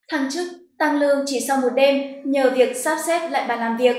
Thăng chức, tăng lương chỉ sau một đêm nhờ việc sắp xếp lại bàn làm việc.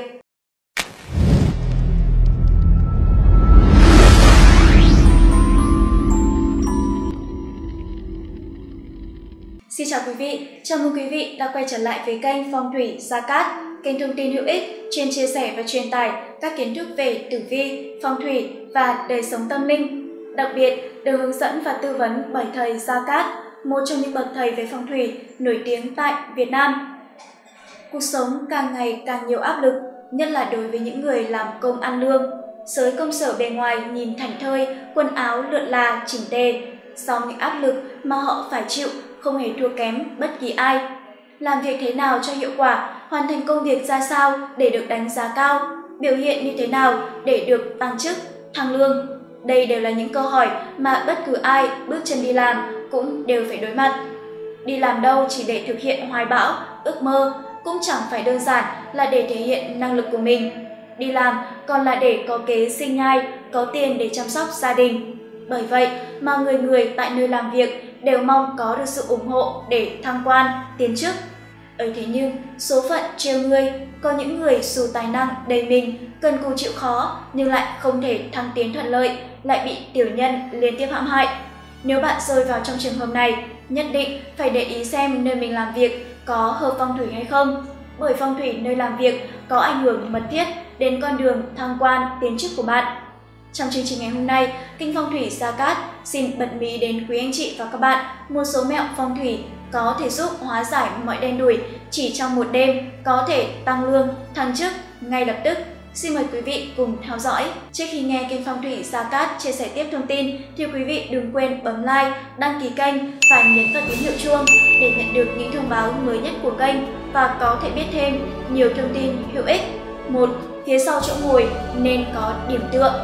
Xin chào quý vị, chào mừng quý vị đã quay trở lại với kênh Phong thủy Gia Cát, kênh thông tin hữu ích chuyên chia sẻ và truyền tải các kiến thức về tử vi, phong thủy và đời sống tâm linh. Đặc biệt được hướng dẫn và tư vấn bởi thầy Gia Cát, một trong những bậc thầy về phong thủy nổi tiếng tại Việt Nam. Cuộc sống càng ngày càng nhiều áp lực, nhất là đối với những người làm công ăn lương. Giới công sở bề ngoài nhìn thảnh thơi, quần áo lượn là chỉnh tề, song những áp lực mà họ phải chịu không hề thua kém bất kỳ ai. Làm việc thế nào cho hiệu quả, hoàn thành công việc ra sao để được đánh giá cao, biểu hiện như thế nào để được tăng chức, thăng lương. Đây đều là những câu hỏi mà bất cứ ai bước chân đi làm cũng đều phải đối mặt. Đi làm đâu chỉ để thực hiện hoài bão, ước mơ, cũng chẳng phải đơn giản là để thể hiện năng lực của mình. Đi làm còn là để có kế sinh nhai, có tiền để chăm sóc gia đình. Bởi vậy mà người người tại nơi làm việc đều mong có được sự ủng hộ để thăng quan, tiến chức. Ấy thế nhưng số phận trêu người, có những người dù tài năng đầy mình, cần cù chịu khó nhưng lại không thể thăng tiến thuận lợi, lại bị tiểu nhân liên tiếp hãm hại. Nếu bạn rơi vào trong trường hợp này, nhất định phải để ý xem nơi mình làm việc có hợp phong thủy hay không, bởi phong thủy nơi làm việc có ảnh hưởng mật thiết đến con đường thăng quan, tiến chức của bạn. Trong chương trình ngày hôm nay, kênh Phong thủy Gia Cát xin bật mí đến quý anh chị và các bạn một số mẹo phong thủy có thể giúp hóa giải mọi đen đủi, chỉ trong một đêm có thể tăng lương, thăng chức ngay lập tức. Xin mời quý vị cùng theo dõi. Trước khi nghe kênh Phong thủy Gia Cát chia sẻ tiếp thông tin thì quý vị đừng quên bấm like, đăng ký kênh và nhấn vào tín hiệu chuông để nhận được những thông báo mới nhất của kênh và có thể biết thêm nhiều thông tin hữu ích. 1. Phía sau chỗ ngồi nên có điểm tựa.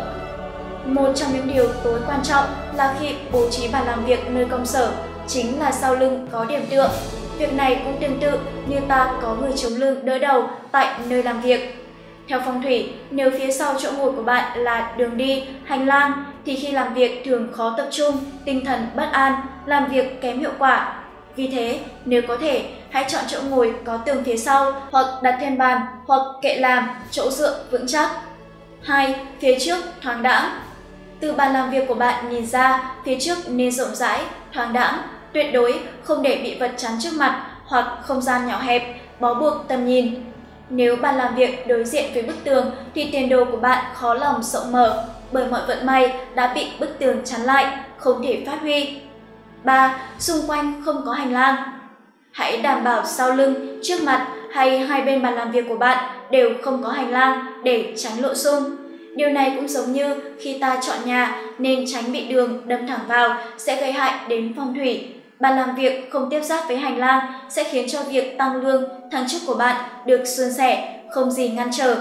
Một trong những điều tối quan trọng là khi bố trí bàn làm việc nơi công sở chính là sau lưng có điểm tựa. Việc này cũng tương tự như ta có người chống lưng đỡ đầu tại nơi làm việc. Theo phong thủy, nếu phía sau chỗ ngồi của bạn là đường đi, hành lang thì khi làm việc thường khó tập trung, tinh thần bất an, làm việc kém hiệu quả. Vì thế, nếu có thể, hãy chọn chỗ ngồi có tường phía sau hoặc đặt thêm bàn hoặc kệ làm, chỗ dựa vững chắc. 2. Phía trước thoáng đãng. Từ bàn làm việc của bạn nhìn ra, phía trước nên rộng rãi, thoáng đãng, tuyệt đối không để bị vật chắn trước mặt hoặc không gian nhỏ hẹp, bó buộc tầm nhìn. Nếu bàn làm việc đối diện với bức tường thì tiền đồ của bạn khó lòng rộng mở, bởi mọi vận may đã bị bức tường chắn lại, không thể phát huy. 3. Xung quanh không có hành lang. Hãy đảm bảo sau lưng, trước mặt hay hai bên bàn làm việc của bạn đều không có hành lang để tránh lộ xung. Điều này cũng giống như khi ta chọn nhà nên tránh bị đường đâm thẳng vào sẽ gây hại đến phong thủy. Bàn làm việc không tiếp giáp với hành lang sẽ khiến cho việc tăng lương, thăng chức của bạn được suôn sẻ, không gì ngăn trở.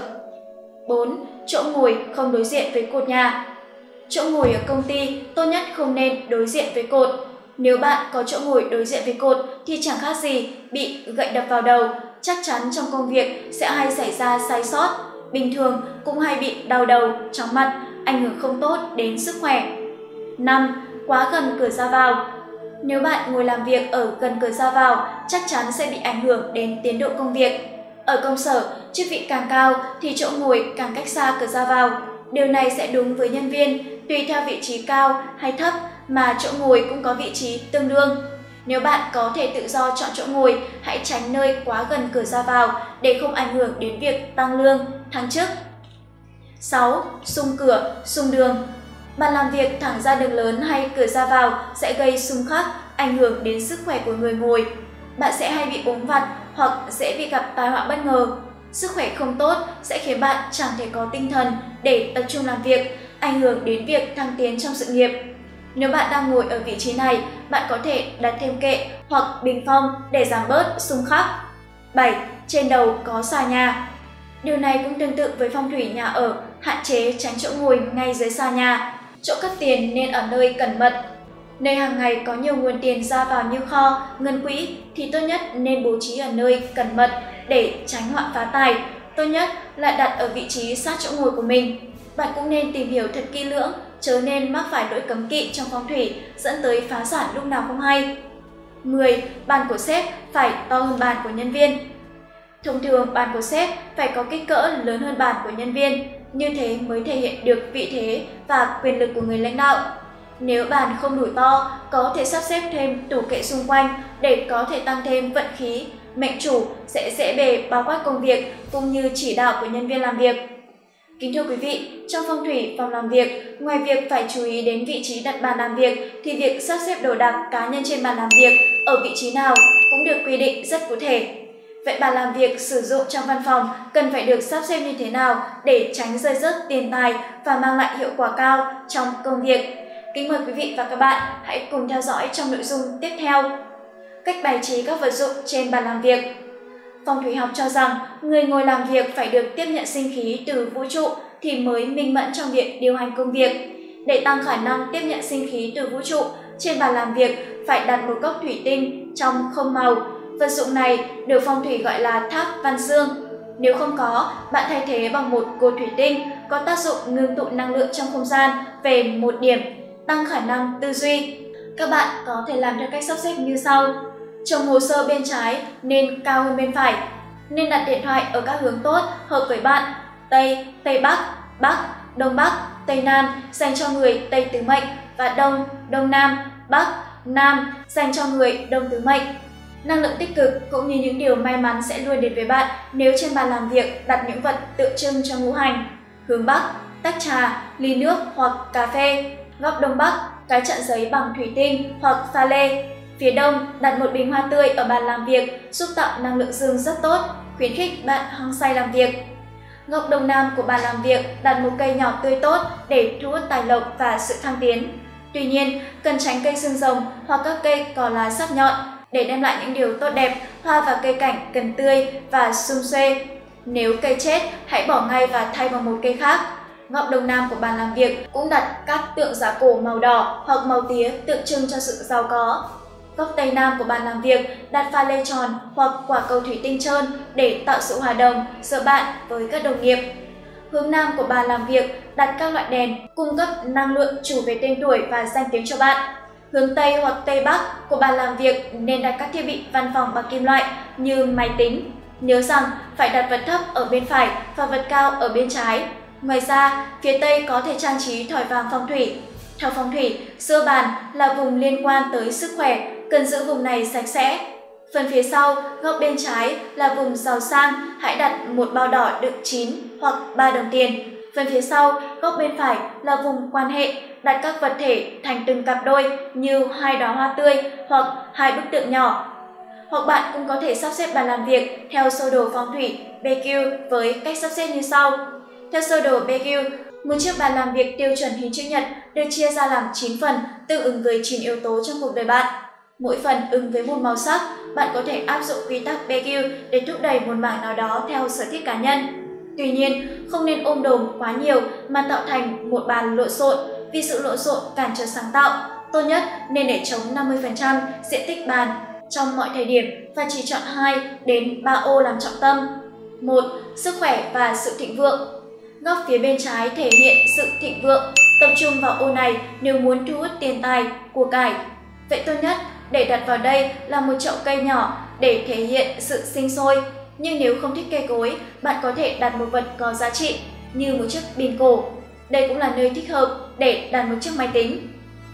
4. Chỗ ngồi không đối diện với cột nhà. Chỗ ngồi ở công ty tốt nhất không nên đối diện với cột. Nếu bạn có chỗ ngồi đối diện với cột thì chẳng khác gì bị gậy đập vào đầu, chắc chắn trong công việc sẽ hay xảy ra sai sót. Bình thường cũng hay bị đau đầu, chóng mặt, ảnh hưởng không tốt đến sức khỏe. 5. Quá gần cửa ra vào. Nếu bạn ngồi làm việc ở gần cửa ra vào, chắc chắn sẽ bị ảnh hưởng đến tiến độ công việc. Ở công sở, chức vị càng cao thì chỗ ngồi càng cách xa cửa ra vào. Điều này sẽ đúng với nhân viên, tùy theo vị trí cao hay thấp mà chỗ ngồi cũng có vị trí tương đương. Nếu bạn có thể tự do chọn chỗ ngồi, hãy tránh nơi quá gần cửa ra vào để không ảnh hưởng đến việc tăng lương, thăng chức. 6. Xung cửa, xung đường. Bàn làm việc thẳng ra đường lớn hay cửa ra vào sẽ gây xung khắc, ảnh hưởng đến sức khỏe của người ngồi. Bạn sẽ hay bị ốm vặt hoặc dễ bị gặp tai họa bất ngờ. Sức khỏe không tốt sẽ khiến bạn chẳng thể có tinh thần để tập trung làm việc, ảnh hưởng đến việc thăng tiến trong sự nghiệp. Nếu bạn đang ngồi ở vị trí này, bạn có thể đặt thêm kệ hoặc bình phong để giảm bớt xung khắc. 7. Trên đầu có xà nhà. Điều này cũng tương tự với phong thủy nhà ở, hạn chế tránh chỗ ngồi ngay dưới xà nhà. Chỗ cất tiền nên ở nơi cẩn mật. Nơi hàng ngày có nhiều nguồn tiền ra vào như kho, ngân quỹ thì tốt nhất nên bố trí ở nơi cẩn mật để tránh họa phá tài. Tốt nhất là đặt ở vị trí sát chỗ ngồi của mình. Bạn cũng nên tìm hiểu thật kỹ lưỡng, chớ nên mắc phải lỗi cấm kỵ trong phong thủy dẫn tới phá sản lúc nào không hay. 10. Bàn của sếp phải to hơn bàn của nhân viên. Thông thường, bàn của sếp phải có kích cỡ lớn hơn bàn của nhân viên, như thế mới thể hiện được vị thế và quyền lực của người lãnh đạo. Nếu bàn không đủ to, có thể sắp xếp thêm tủ kệ xung quanh để có thể tăng thêm vận khí, mệnh chủ sẽ dễ bề bao quát công việc cũng như chỉ đạo của nhân viên làm việc. Kính thưa quý vị, trong phong thủy phòng làm việc, ngoài việc phải chú ý đến vị trí đặt bàn làm việc thì việc sắp xếp đồ đạc cá nhân trên bàn làm việc ở vị trí nào cũng được quy định rất cụ thể. Vậy bàn làm việc sử dụng trong văn phòng cần phải được sắp xếp như thế nào để tránh rơi rớt tiền tài và mang lại hiệu quả cao trong công việc? Kính mời quý vị và các bạn hãy cùng theo dõi trong nội dung tiếp theo. Cách bày trí các vật dụng trên bàn làm việc. Phong thủy học cho rằng người ngồi làm việc phải được tiếp nhận sinh khí từ vũ trụ thì mới minh mẫn trong việc điều hành công việc. Để tăng khả năng tiếp nhận sinh khí từ vũ trụ, trên bàn làm việc phải đặt một cốc thủy tinh trong không màu. Vật dụng này được phong thủy gọi là tháp văn xương. Nếu không có, bạn thay thế bằng một cột thủy tinh có tác dụng ngưng tụ năng lượng trong không gian về một điểm, tăng khả năng tư duy. Các bạn có thể làm theo cách sắp xếp như sau. Chồng hồ sơ bên trái nên cao hơn bên phải. Nên đặt điện thoại ở các hướng tốt hợp với bạn: Tây, Tây Bắc, Bắc, Đông Bắc, Tây Nam dành cho người Tây tứ mệnh và Đông, Đông Nam, Bắc, Nam dành cho người Đông tứ mệnh. Năng lượng tích cực cũng như những điều may mắn sẽ luôn đến với bạn nếu trên bàn làm việc đặt những vật tượng trưng cho ngũ hành. Hướng Bắc, tách trà, ly nước hoặc cà phê. Góc Đông Bắc, cái chặn giấy bằng thủy tinh hoặc pha lê. Phía Đông, đặt một bình hoa tươi ở bàn làm việc giúp tạo năng lượng dương rất tốt, khuyến khích bạn hăng say làm việc. Góc Đông Nam của bàn làm việc đặt một cây nhỏ tươi tốt để thu hút tài lộc và sự thăng tiến. Tuy nhiên, cần tránh cây xương rồng hoặc các cây có lá sắc nhọn để đem lại những điều tốt đẹp. Hoa và cây cảnh cần tươi và sum xuê. Nếu cây chết, hãy bỏ ngay và thay bằng một cây khác. Góc Đông Nam của bàn làm việc cũng đặt các tượng giá cổ màu đỏ hoặc màu tía tượng trưng cho sự giàu có. Góc Tây Nam của bàn làm việc đặt pha lê tròn hoặc quả cầu thủy tinh trơn để tạo sự hòa đồng giữa bạn với các đồng nghiệp. Hướng Nam của bàn làm việc đặt các loại đèn cung cấp năng lượng chủ về tên tuổi và danh tiếng cho bạn. Hướng Tây hoặc Tây Bắc của bàn làm việc nên đặt các thiết bị văn phòng bằng kim loại như máy tính. Nhớ rằng phải đặt vật thấp ở bên phải và vật cao ở bên trái. Ngoài ra, phía Tây có thể trang trí thỏi vàng phong thủy. Theo phong thủy, giữa bàn là vùng liên quan tới sức khỏe, cần giữ vùng này sạch sẽ. Phần phía sau, góc bên trái là vùng giàu sang, hãy đặt một bao đỏ đựng 9 hoặc 3 đồng tiền. Phần phía sau, góc bên phải là vùng quan hệ, đặt các vật thể thành từng cặp đôi như 2 đóa hoa tươi hoặc 2 bức tượng nhỏ. Hoặc bạn cũng có thể sắp xếp bàn làm việc theo sơ đồ phong thủy BQ với cách sắp xếp như sau. Theo sơ đồ BQ, một chiếc bàn làm việc tiêu chuẩn hình chữ nhật được chia ra làm 9 phần tương ứng với 9 yếu tố trong cuộc đời bạn. Mỗi phần ứng với một màu sắc, bạn có thể áp dụng quy tắc BQ để thúc đẩy một mảng nào đó theo sở thích cá nhân. Tuy nhiên, không nên ôm đồm quá nhiều mà tạo thành một bàn lộn xộn, vì sự lộn xộn cản trở sáng tạo. Tốt nhất nên để trống 50% diện tích bàn trong mọi thời điểm và chỉ chọn 2 đến 3 ô làm trọng tâm. 1. Sức khỏe và sự thịnh vượng. Góc phía bên trái thể hiện sự thịnh vượng, tập trung vào ô này nếu muốn thu hút tiền tài, của cải. Vậy tốt nhất để đặt vào đây là một chậu cây nhỏ để thể hiện sự sinh sôi. Nhưng nếu không thích cây cối, bạn có thể đặt một vật có giá trị như một chiếc pin cổ. Đây cũng là nơi thích hợp để đặt một chiếc máy tính.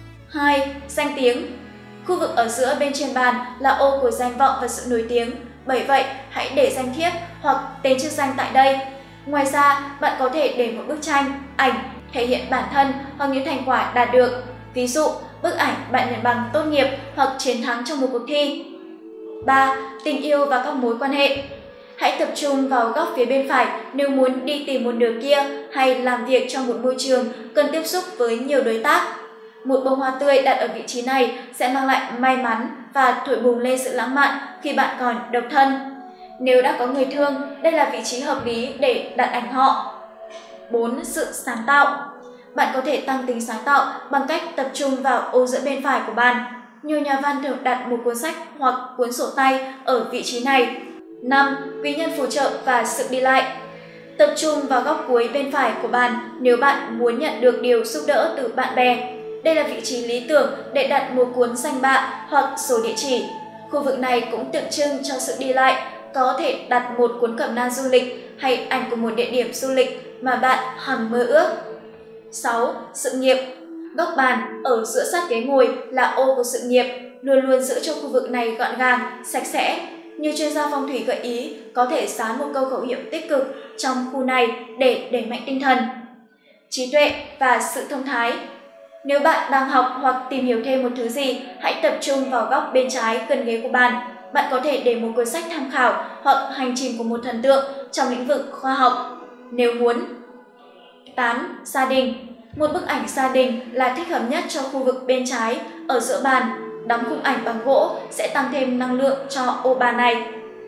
2. Danh tiếng. Khu vực ở giữa bên trên bàn là ô của danh vọng và sự nổi tiếng. Bởi vậy, hãy để danh thiếp hoặc tên chức danh tại đây. Ngoài ra, bạn có thể để một bức tranh, ảnh thể hiện bản thân hoặc những thành quả đạt được. Ví dụ, bức ảnh bạn nhận bằng tốt nghiệp hoặc chiến thắng trong một cuộc thi. 3. Tình yêu và các mối quan hệ. Hãy tập trung vào góc phía bên phải nếu muốn đi tìm một nửa kia hay làm việc trong một môi trường cần tiếp xúc với nhiều đối tác. Một bông hoa tươi đặt ở vị trí này sẽ mang lại may mắn và thổi bùng lên sự lãng mạn khi bạn còn độc thân. Nếu đã có người thương, đây là vị trí hợp lý để đặt ảnh họ. 4. Sự sáng tạo. Bạn có thể tăng tính sáng tạo bằng cách tập trung vào ô giữa bên phải của bàn. Nhiều nhà văn thường đặt một cuốn sách hoặc cuốn sổ tay ở vị trí này. 5. Quý nhân phù trợ và sự đi lại. Tập trung vào góc cuối bên phải của bàn nếu bạn muốn nhận được điều giúp đỡ từ bạn bè. Đây là vị trí lý tưởng để đặt một cuốn danh bạ hoặc sổ địa chỉ. Khu vực này cũng tượng trưng cho sự đi lại, có thể đặt một cuốn cẩm nang du lịch hay ảnh của một địa điểm du lịch mà bạn hằng mơ ước. 6. Sự nghiệp. Góc bàn ở giữa sát ghế ngồi là ô của sự nghiệp, luôn luôn giữ cho khu vực này gọn gàng, sạch sẽ. Như chuyên gia phong thủy gợi ý, có thể dán một câu khẩu hiệu tích cực trong khu này để đẩy mạnh tinh thần, trí tuệ và sự thông thái. Nếu bạn đang học hoặc tìm hiểu thêm một thứ gì, hãy tập trung vào góc bên trái gần ghế của bạn. Bạn có thể để một cuốn sách tham khảo hoặc hành trình của một thần tượng trong lĩnh vực khoa học nếu muốn. 8. Gia đình. Một bức ảnh gia đình là thích hợp nhất cho khu vực bên trái ở giữa bàn. Đóng khung ảnh bằng gỗ sẽ tăng thêm năng lượng cho ô bàn này.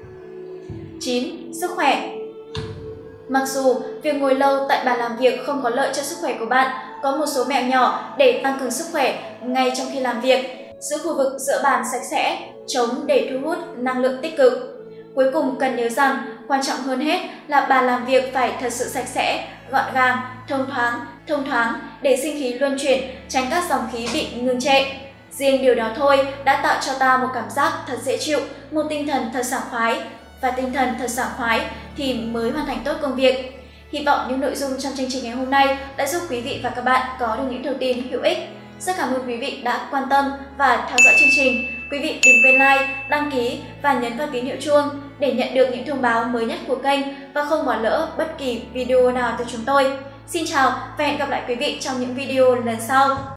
9. Sức khỏe. Mặc dù việc ngồi lâu tại bàn làm việc không có lợi cho sức khỏe của bạn, có một số mẹo nhỏ để tăng cường sức khỏe ngay trong khi làm việc. Giữ khu vực giữa bàn sạch sẽ, trống để thu hút năng lượng tích cực. Cuối cùng cần nhớ rằng, quan trọng hơn hết là bàn làm việc phải thật sự sạch sẽ, gọn gàng, thông thoáng để sinh khí luân chuyển, tránh các dòng khí bị ngưng trệ. Riêng điều đó thôi đã tạo cho ta một cảm giác thật dễ chịu, một tinh thần thật sảng khoái. Và tinh thần thật sảng khoái thì mới hoàn thành tốt công việc. Hy vọng những nội dung trong chương trình ngày hôm nay đã giúp quý vị và các bạn có được những thông tin hữu ích. Rất cảm ơn quý vị đã quan tâm và theo dõi chương trình. Quý vị đừng quên like, đăng ký và nhấn vào tín hiệu chuông để nhận được những thông báo mới nhất của kênh và không bỏ lỡ bất kỳ video nào từ chúng tôi. Xin chào và hẹn gặp lại quý vị trong những video lần sau.